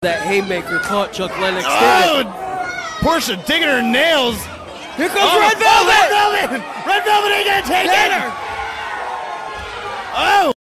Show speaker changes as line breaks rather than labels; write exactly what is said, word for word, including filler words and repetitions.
That haymaker caught Chuck Lennox.
Oh, Portia digging her nails.
Here comes
oh,
Red Velvet.
Oh, Red Velvet. Red Velvet ain't gonna take
Get
it.
her.
Oh.